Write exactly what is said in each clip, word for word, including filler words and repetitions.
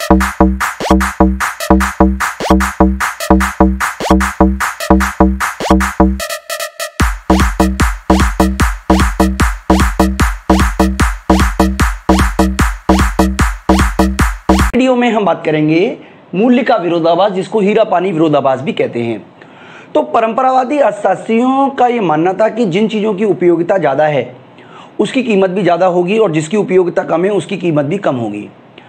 Video में हम बात करेंगे मूल्य का विरोधाभास, जिसको हीरा पानी विरोधाभास भी कहते हैं। तो परंपरावादी अर्थशास्त्रियों का ये मानना था कि जिन चीज़ों की उपयोगिता ज़्यादा है उसकी कीमत भी ज़्यादा होगी और जिसकी उपयोगिता कम है उसकी कीमत भी कम होगी।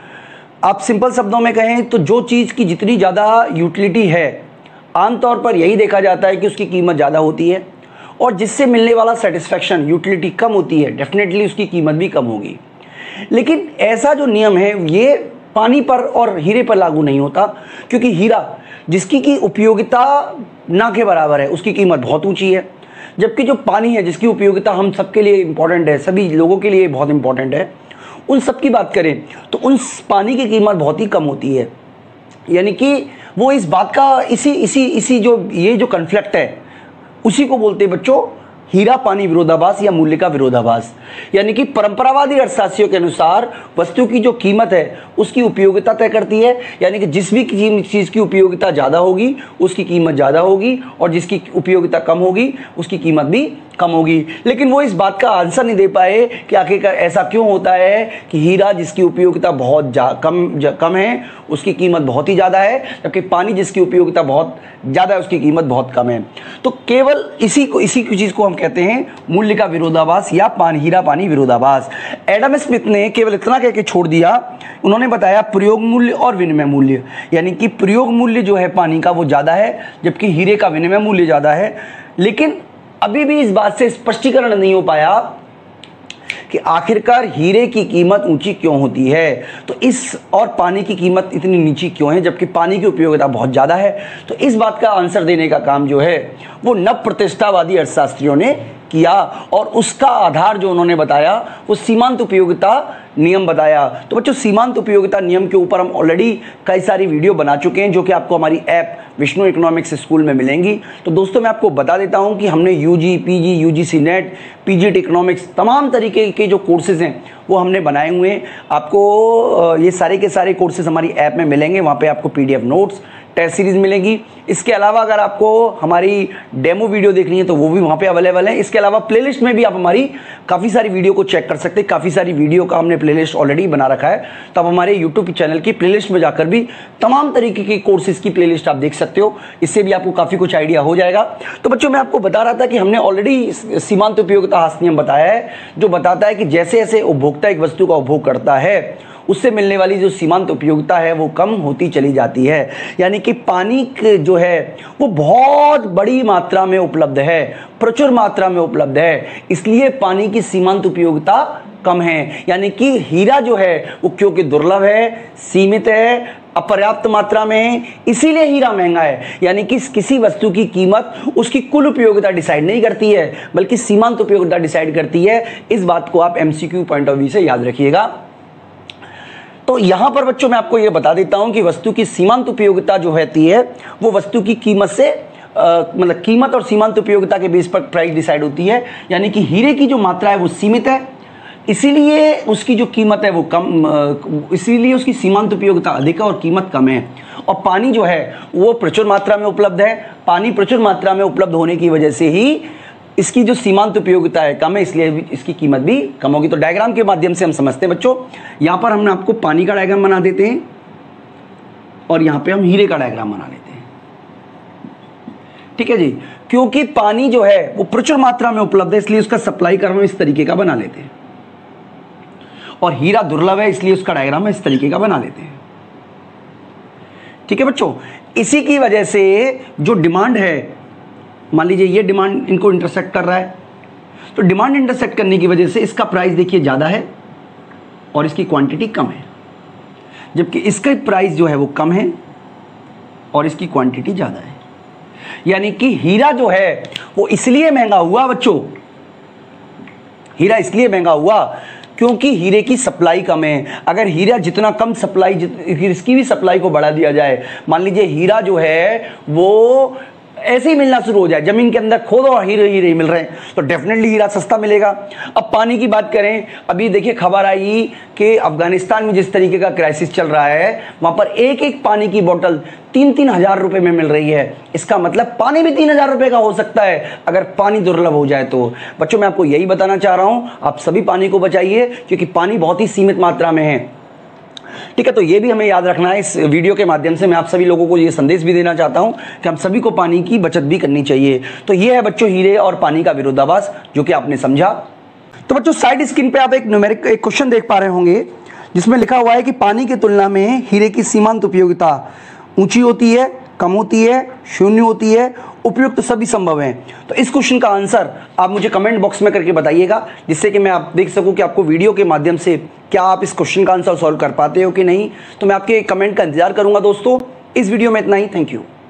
आप सिंपल शब्दों में कहें तो जो चीज़ की जितनी ज़्यादा यूटिलिटी है आमतौर पर यही देखा जाता है कि उसकी कीमत ज़्यादा होती है, और जिससे मिलने वाला सेटिस्फैक्शन यूटिलिटी कम होती है, डेफिनेटली उसकी कीमत भी कम होगी। लेकिन ऐसा जो नियम है ये पानी पर और हीरे पर लागू नहीं होता, क्योंकि हीरा जिसकी की उपयोगिता ना के बराबर है उसकी कीमत बहुत ऊंची है, जबकि जो पानी है जिसकी उपयोगिता हम सबके लिए इम्पॉर्टेंट है, सभी लोगों के लिए बहुत इम्पॉर्टेंट है, उन सब की बात करें तो उन पानी की कीमत बहुत ही कम होती है। यानी कि वो इस बात का इसी इसी इसी जो ये जो कन्फ्लिक्ट है उसी को बोलते हैं बच्चों हीरा पानी विरोधाभास या मूल्य का विरोधाभास। यानी कि परंपरावादी अर्थशास्त्रियों के अनुसार वस्तु की जो कीमत है उसकी उपयोगिता तय करती है, यानी कि जिस भी चीज़ की उपयोगिता ज़्यादा होगी उसकी कीमत ज़्यादा होगी और जिसकी उपयोगिता कम होगी उसकी कीमत भी कम होगी। लेकिन वो इस बात का आंसर नहीं दे पाए कि आखिरकार ऐसा क्यों होता है कि हीरा जिसकी उपयोगिता बहुत कम ज, कम है उसकी कीमत बहुत ही ज़्यादा है, जबकि पानी जिसकी उपयोगिता बहुत ज़्यादा है उसकी कीमत बहुत कम है। तो केवल इसी को इसी चीज़ को हम कहते हैं मूल्य का विरोधाभास या पानी हीरा पानी विरोधाभास। एडम स्मिथ ने केवल इतना कह के छोड़ दिया, उन्होंने बताया प्रयोग मूल्य और विनिमय मूल्य, यानी कि प्रयोग मूल्य जो है पानी का वो ज़्यादा है जबकि हीरे का विनिमय मूल्य ज़्यादा है। लेकिन अभी भी इस बात से स्पष्टीकरण नहीं हो पाया कि आखिरकार हीरे की कीमत ऊंची क्यों होती है, तो इस और पानी की कीमत इतनी नीची क्यों है जबकि पानी की उपयोगिता बहुत ज़्यादा है। तो इस बात का आंसर देने का काम जो है वो नव प्रतिष्ठावादी अर्थशास्त्रियों ने किया, और उसका आधार जो उन्होंने बताया वो सीमांत उपयोगिता नियम बताया। तो बच्चों सीमांत उपयोगिता नियम के ऊपर हम ऑलरेडी कई सारी वीडियो बना चुके हैं जो कि आपको हमारी ऐप विष्णु इकोनॉमिक्स स्कूल में मिलेंगी। तो दोस्तों मैं आपको बता देता हूं कि हमने UG, PG, UGC NET, PGT economics तमाम तरीके के जो कोर्सेज हैं वो हमने बनाए हुए हैं। आपको ये सारे के सारे कोर्सेज हमारी ऐप में मिलेंगे, वहाँ पे आपको पीडीएफ नोट्स, टेस्ट सीरीज मिलेगी। इसके अलावा अगर आपको हमारी डेमो वीडियो देखनी है तो वो भी वहाँ पे अवेलेबल है। इसके अलावा प्लेलिस्ट में भी आप हमारी काफ़ी सारी वीडियो को चेक कर सकते हैं। काफ़ी सारी वीडियो का हमने प्लेलिस्ट ऑलरेडी बना रखा है, तो आप हमारे यूट्यूब चैनल की प्लेलिस्ट में जाकर भी तमाम तरीके के कोर्सेज की प्लेलिस्ट आप देख सकते हो। इससे भी आपको काफ़ी कुछ आइडिया हो जाएगा। तो बच्चों मैं आपको बता रहा था कि हमने ऑलरेडी सीमांत उपयोगिता हास नियम बताया है, जो बताता है कि जैसे जैसे उपभोक्ता एक वस्तु का उपभोग करता है उससे मिलने वाली जो सीमांत उपयोगिता है वो कम होती चली जाती है। यानी कि पानी जो है वो बहुत बड़ी मात्रा में उपलब्ध है, प्रचुर मात्रा में उपलब्ध है, इसलिए पानी की सीमांत उपयोगिता कम है। यानी कि हीरा जो है वो क्योंकि दुर्लभ है, सीमित है, अपर्याप्त मात्रा में है, इसीलिए हीरा महंगा है। यानी कि किसी वस्तु की कीमत उसकी कुल उपयोगिता डिसाइड नहीं करती है बल्कि सीमांत उपयोगिता डिसाइड करती है। इस बात को आप एमसीक्यू पॉइंट ऑफ व्यू से याद रखिएगा। तो यहां पर बच्चों मैं आपको यह बता देता हूं कि वस्तु की सीमांत उपयोगिता जो रहती है वो वस्तु की कीमत से मतलब कीमत और सीमांत उपयोगिता के बेस पर प्राइस डिसाइड होती है। यानी कि हीरे की जो मात्रा है वो सीमित है, इसीलिए उसकी जो कीमत है वो कम, इसीलिए उसकी सीमांत उपयोगिता अधिक है और कीमत कम है। और पानी जो है वो प्रचुर मात्रा में उपलब्ध है। पानी प्रचुर मात्रा में उपलब्ध होने की वजह से ही इसकी जो सीमांत उपयोगिता है कम है, इसलिए इसकी कीमत भी कम होगी। तो डायग्राम के माध्यम से हम समझते हैं बच्चों। यहाँ पर हमने आपको पानी का डायग्राम बना देते हैं और यहाँ पे हम हीरे का डायग्राम बना लेते हैं, ठीक है जी। क्योंकि पानी जो है वो प्रचुर मात्रा में उपलब्ध है इसलिए उसका सप्लाई कर्व इस तरीके का बना लेते हैं, और हीरा दुर्लभ है इसलिए उसका डायग्राम इस तरीके का बना लेते हैं, ठीक है बच्चों। इसी की वजह से जो डिमांड है, मान लीजिए ये डिमांड इनको इंटरसेक्ट कर रहा है, तो डिमांड इंटरसेक्ट करने की वजह से इसका प्राइस देखिए ज़्यादा है और इसकी क्वांटिटी कम है, जबकि इसका प्राइस जो है वो कम है और इसकी क्वांटिटी ज़्यादा है। यानी कि हीरा जो है वो इसलिए महंगा हुआ बच्चों, हीरा इसलिए महंगा हुआ क्योंकि हीरे की सप्लाई कम है। अगर हीरा जितना कम सप्लाई, इसकी भी सप्लाई को बढ़ा दिया जाए, मान लीजिए हीरा जो है वो ऐसे ही मिलना शुरू हो जाए, जमीन के अंदर खोदो और हीरे हीरे मिल रहे हैं, तो डेफिनेटली हीरा सस्ता मिलेगा। अब पानी की बात करें, अभी देखिए खबर आई कि अफगानिस्तान में जिस तरीके का क्राइसिस चल रहा है, वहां पर एक एक पानी की बोतल तीन तीन हजार रुपए में मिल रही है। इसका मतलब पानी भी तीन हजार रुपए का हो सकता है अगर पानी दुर्लभ हो जाए तो। बच्चों मैं आपको यही बताना चाह रहा हूं, आप सभी पानी को बचाइए क्योंकि पानी बहुत ही सीमित मात्रा में है, ठीक है। तो ये भी हमें याद रखना है। इस वीडियो के माध्यम से मैं आप सभी लोगों को ये संदेश भी देना चाहता हूं कि हम सभी को पानी की बचत भी करनी चाहिए। तो ये है बच्चों हीरे और पानी का विरोधाभास, जो कि आपने समझा। तो बच्चों साइड स्क्रीन पे आप एक न्यूमेरिक एक क्वेश्चन देख पा रहे होंगे जिसमें लिखा हुआ है कि पानी की तुलना में हीरे की सीमांत उपयोगिता ऊंची होती है, कम होती है, शून्य होती है, उपयुक्त सभी संभव है। तो इस क्वेश्चन का आंसर आप मुझे कमेंट बॉक्स में करके बताइएगा, जिससे कि मैं आप देख सकूं कि आपको वीडियो के माध्यम से क्या आप इस क्वेश्चन का आंसर सॉल्व कर पाते हो कि नहीं। तो मैं आपके कमेंट का इंतजार करूंगा दोस्तों। इस वीडियो में इतना ही, थैंक यू।